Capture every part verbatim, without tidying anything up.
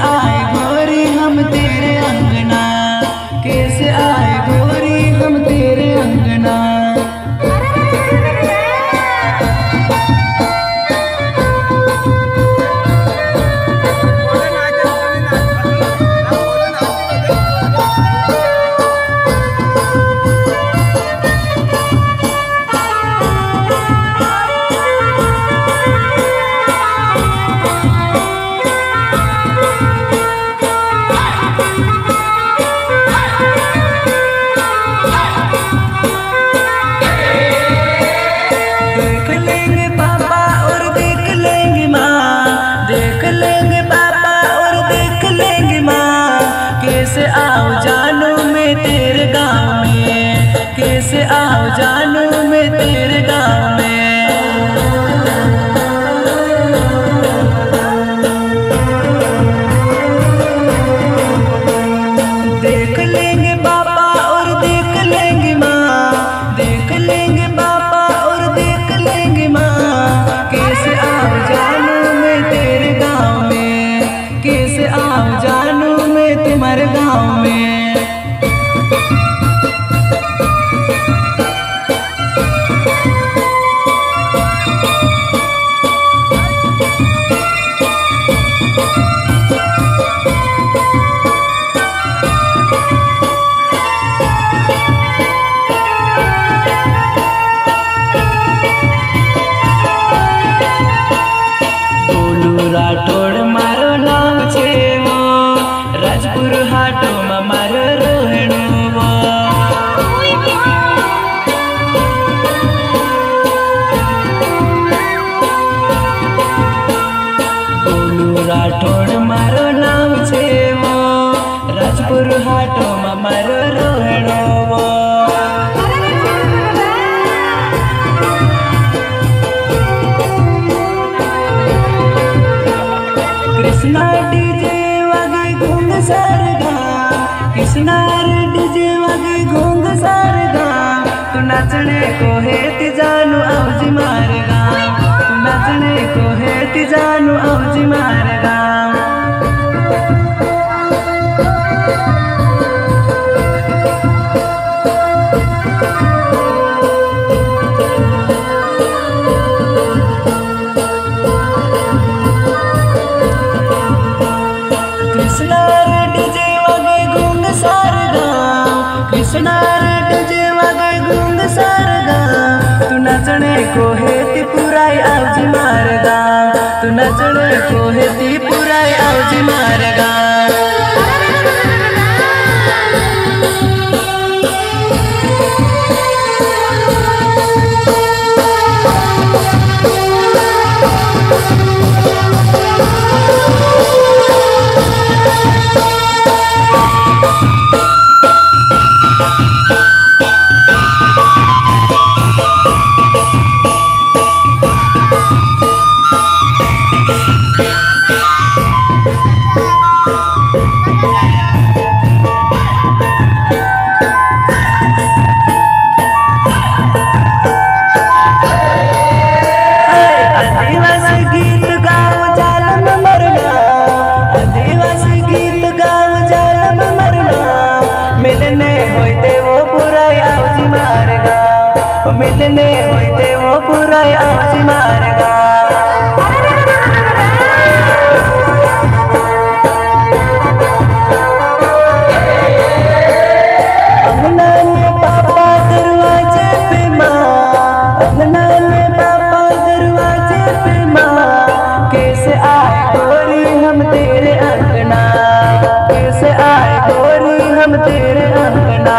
आए गोरी हम तेरे अंगना, कैसे आए गोरी हम तेरे अंगना। कैसे आओ जानू मैं तेरे गाँव में, कैसे आओ जानू मैं तेरे गाँव में। देख लेंगे पापा और देख लेंगे माँ, देख लेंगे पापा और देख लेंगे माँ। कैसे आओ जानू मैं तेरे गाँव में, कैसे आओ जानू मैं तुम्हारे गाँव में। राठौड़ मारो नाम छे वो, राजपुर हाटो में मारो रोहणो वो। बोलू राठौड़ मारो नाम छे वो, राजपुर हाटो में मारो रोहणो वो। कृष्णा डीजे वागे घूंग सारगा, कृष्णा डीजे वागे घूंग सारगा। तू नाचने को है ती जानू औजी मारगा, तू नाचने को है ती जानू औजी मारगा। कृष्णा डीजे वागे घूंग सारगा, कृष्णा डीजे वागे घूंग सारगा। तू नचने को है ती पुराई औजी मारगा, तू नचने को है ती पुराई औजी मारगा। मिलने होते वो पूरा औजी मारगा। अंगना में पापा दरवाजे पे माँ, अंगना में पापा दरवाजे पे माँ। कैसे आए गोरी हम तेरे अंगना, कैसे आए गोरी हम तेरे अंगना।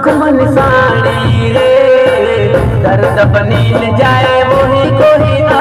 मखमल साड़ी रे, दर्द बनील जाए वही कोई